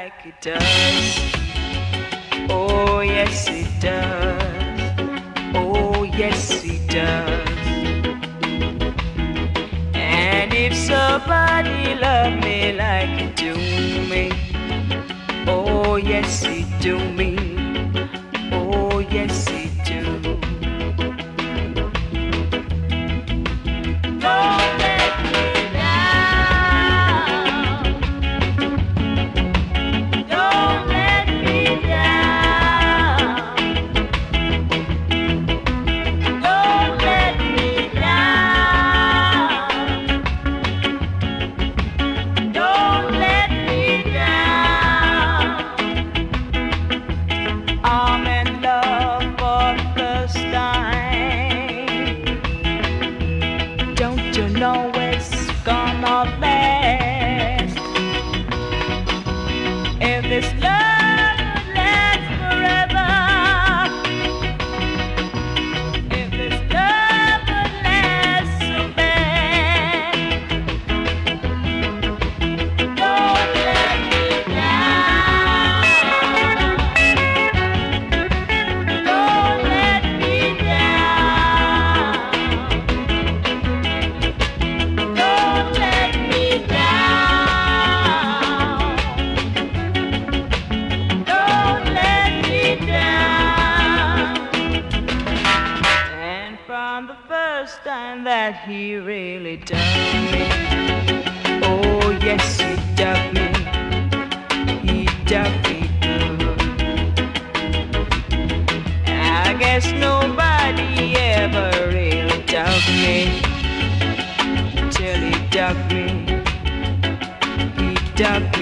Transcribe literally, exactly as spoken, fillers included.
like it does. Oh yes it does. Oh yes it does. And if somebody love me like you do me, oh yes it do me. Oh yes it do. Don't let me down. Don't let me down. Don't let me down. Don't let me down. I'm in love for the first time. Don't you know it's gonna last? If this love lasts forever, if this love would last so bad, don't let me down. Don't let me down. Don't let me down. Don't let me down. And from the first time that he really dug me, oh yes he dug me, he dug me good. I guess nobody ever really dug me till he dug me, he dug